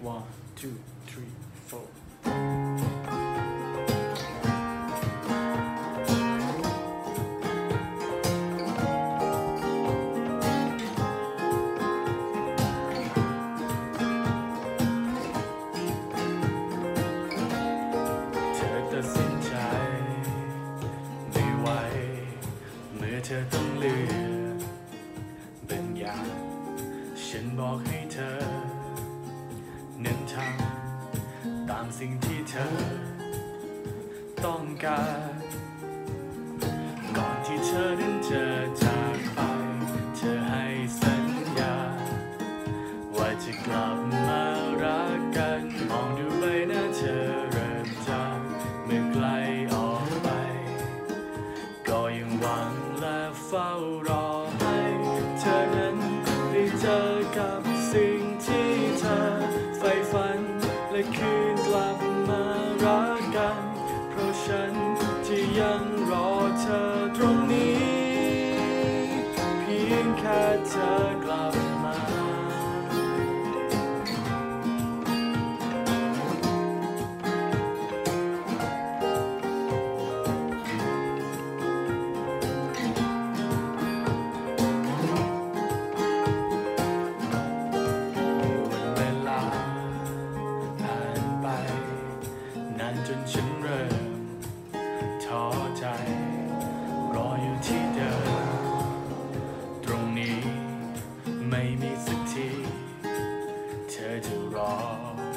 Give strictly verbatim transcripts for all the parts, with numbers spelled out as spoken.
one two three fourตัดสินใจไม่ไหวเมื่อเธอต้องเลือกเป็นอย่างฉันบอกให้เธอนั้นทำตามสิ่งที่เธอต้องการก่อนที่เธอนั้นจะจากไปเธอให้สัญญาว่าจะกลับมารักกันมองดูใบหน้าเธอเริ่มจางเมื่อไกลออกไปก็ยังหวังและเฝ้ารอให้เธอนั้นได้เจอกับสิ่งที่เธอใฝ่ฝันและคืนกลับมารักกันเพราะฉันที่ยังรอเธอตรงนี้เพียงแค่เธอกลับมาจนฉันเริ่มท้อใจรออยู่ที่เดิมตรงนี้ไม่มีสักทีเธอจะรอ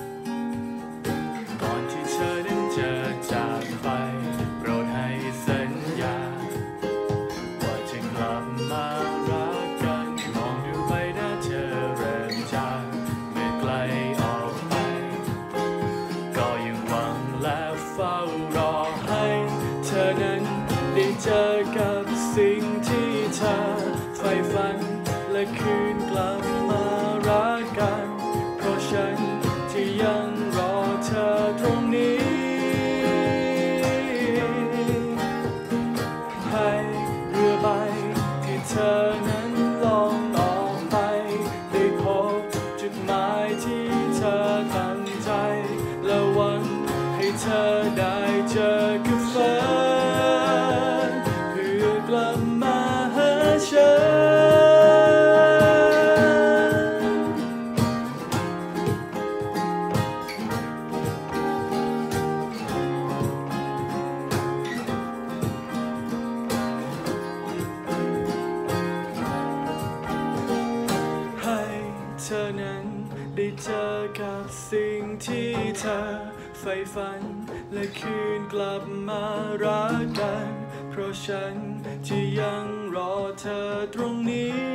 ก่อนที่เธอนั้นจะจากไปโปรดให้สัญญาว่าจะกลับมารักกันมองดูใบหน้าเธอเริ่มจางเมื่อไกลออกไปก็ยังหวังและเฝ้ารอให้เธอนั้นได้เจอกับสิ่งที่เธอใฝ่ฝันและคืนกลับมารักกันเพราะฉันที่ยังรอเธอตรงนี้ให้เรือใบที่เธอนั้นล่องออกไปได้พบจุดหมายที่เธอตั้งใจและหวังให้เธอได้เจอกับฝันเพื่อกลับมาหาฉันให้เธอนั้นได้เจอกับสิ่งที่เธอใฝ่ฝันและคืนกลับมารักกันเพราะฉันที่ยังรอเธอตรงนี้